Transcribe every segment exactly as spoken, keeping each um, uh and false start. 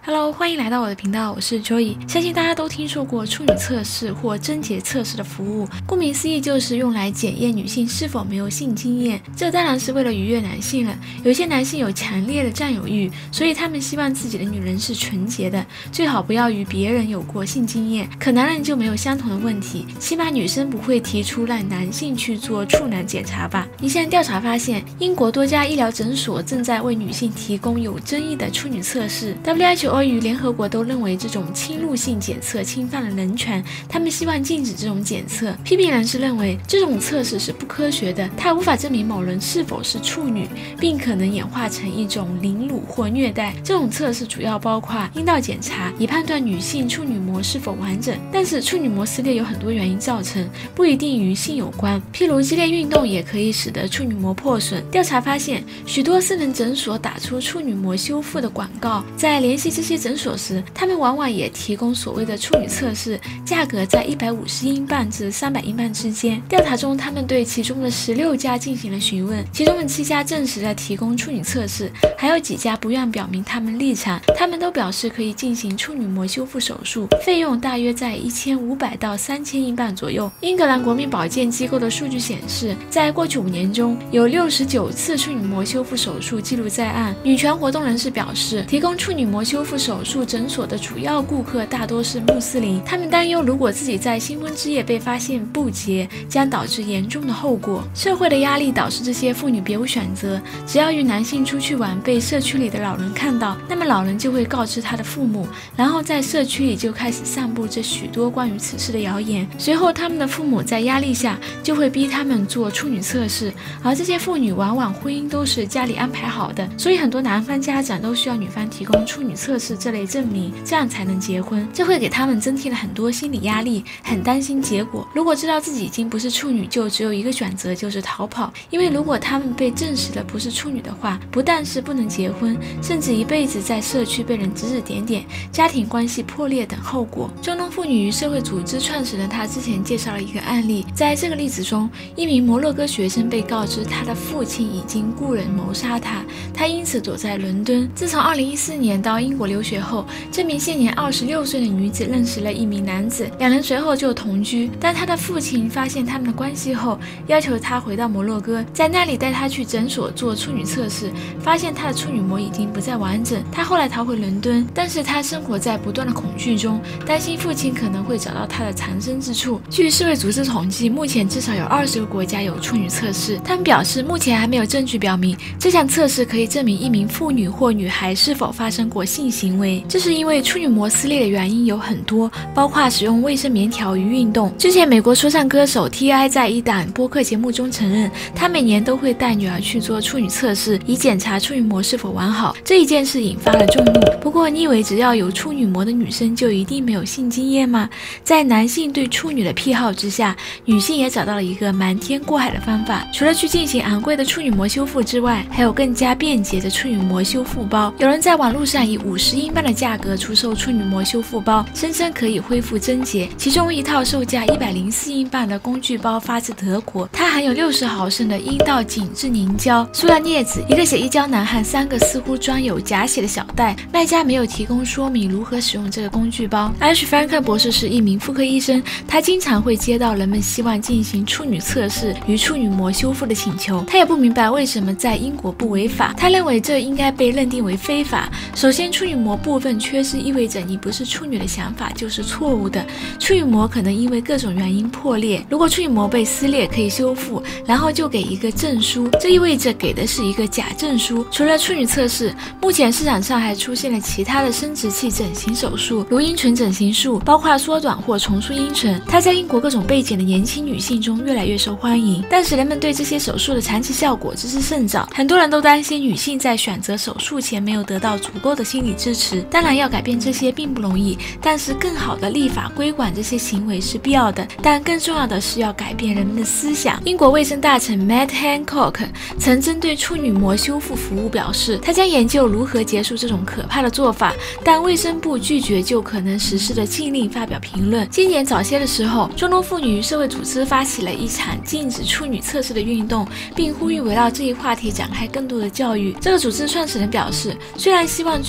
Hello， 欢迎来到我的频道，我是 Joey。相信大家都听说过处女测试或贞洁测试的服务，顾名思义就是用来检验女性是否没有性经验。这当然是为了愉悦男性了。有些男性有强烈的占有欲，所以他们希望自己的女人是纯洁的，最好不要与别人有过性经验。可男人就没有相同的问题，起码女生不会提出让男性去做处男检查吧。一项调查发现，英国多家医疗诊所正在为女性提供有争议的处女测试。W H O 与联合国都认为这种侵入性检测侵犯了人权，他们希望禁止这种检测。批评人士认为这种测试是不科学的，它无法证明某人是否是处女，并可能演化成一种凌辱或虐待。这种测试主要包括阴道检查，以判断女性处女膜是否完整。但是处女膜撕裂有很多原因造成，不一定与性有关，譬如激烈运动也可以使得处女膜破损。调查发现，许多私人诊所打出处女膜修复的广告，在联系这些诊所时，他们往往也提供所谓的处女测试，价格在一百五十英镑至三百英镑之间。调查中，他们对其中的十六家进行了询问，其中的七家证实了提供处女测试，还有几家不愿表明他们立场。他们都表示可以进行处女膜修复手术，费用大约在一千五百到三千英镑左右。英格兰国民保健机构的数据显示，在过去五年中，有六十九次处女膜修复手术记录在案。女权活动人士表示，提供处女膜修复手术诊所的主要顾客大多是穆斯林，他们担忧如果自己在新婚之夜被发现不洁，将导致严重的后果。社会的压力导致这些妇女别无选择，只要与男性出去玩被社区里的老人看到，那么老人就会告知他的父母，然后在社区里就开始散布这许多关于此事的谣言。随后他们的父母在压力下就会逼他们做处女测试，而这些妇女往往婚姻都是家里安排好的，所以很多男方家长都需要女方提供处女测试这类证明，这样才能结婚。这会给他们增添了很多心理压力，很担心结果。如果知道自己已经不是处女，就只有一个选择，就是逃跑。因为如果他们被证实了不是处女的话，不但是不能结婚，甚至一辈子在社区被人指指点点，家庭关系破裂等后果。中东妇女与社会组织创始人他之前介绍了一个案例，在这个例子中，一名摩洛哥学生被告知他的父亲已经雇人谋杀他，他因此躲在伦敦。自从二零一四年到英国留学后，这名现年二十六岁的女子认识了一名男子，两人随后就同居。当她的父亲发现他们的关系后，要求她回到摩洛哥，在那里带她去诊所做处女测试，发现她的处女膜已经不再完整。她后来逃回伦敦，但是她生活在不断的恐惧中，担心父亲可能会找到她的藏身之处。据世卫组织统计，目前至少有二十个国家有处女测试。他们表示，目前还没有证据表明这项测试可以证明一名妇女或女孩是否发生过性行为。这是因为处女膜撕裂的原因有很多，包括使用卫生棉条与运动。之前美国说唱歌手 T I 在一档播客节目中承认，他每年都会带女儿去做处女测试，以检查处女膜是否完好。这一件事引发了众怒。不过你以为只要有处女膜的女生就一定没有性经验吗？在男性对处女的癖好之下，女性也找到了一个瞒天过海的方法。除了去进行昂贵的处女膜修复之外，还有更加便捷的处女膜修复包。有人在网络上以五十英镑的价格出售处女膜修复包，声称可以恢复贞洁。其中一套售价一百零四英镑的工具包发自德国，它含有六十毫升的阴道紧致凝胶、塑料镊子、一个血液胶囊和三个似乎装有假血的小袋。卖家没有提供说明如何使用这个工具包。艾许·弗兰克博士是一名妇科医生，他经常会接到人们希望进行处女测试与处女膜修复的请求。他也不明白为什么在英国不违法，他认为这应该被认定为非法。首先，处女膜部分缺失意味着你不是处女的想法就是错误的。处女膜可能因为各种原因破裂，如果处女膜被撕裂可以修复，然后就给一个证书，这意味着给的是一个假证书。除了处女测试，目前市场上还出现了其他的生殖器整形手术，如阴唇整形术，包括缩短或重塑阴唇。它在英国各种背景的年轻女性中越来越受欢迎，但是人们对这些手术的长期效果知之甚少，很多人都担心女性在选择手术前没有得到足够的心理支持。当然，要改变这些并不容易，但是更好的立法规管这些行为是必要的。但更重要的是要改变人们的思想。英国卫生大臣 Matt Hancock 曾针对处女膜修复服务表示，他将研究如何结束这种可怕的做法，但卫生部拒绝就可能实施的禁令发表评论。今年早些的时候，中东妇女与社会组织发起了一场禁止处女测试的运动，并呼吁围绕这一话题展开更多的教育。这个组织创始人表示，虽然希望最终能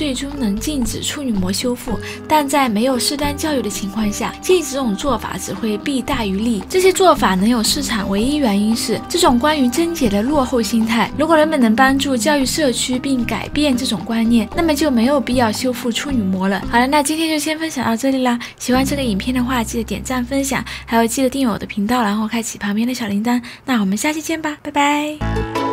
能禁止处女膜修复，但在没有适当教育的情况下，禁止这种做法只会弊大于利。这些做法能有市场，唯一原因是这种关于贞洁的落后心态。如果人们能帮助教育社区并改变这种观念，那么就没有必要修复处女膜了。好了，那今天就先分享到这里啦。喜欢这个影片的话，记得点赞分享，还有记得订阅我的频道，然后开启旁边的小铃铛。那我们下期见吧，拜拜。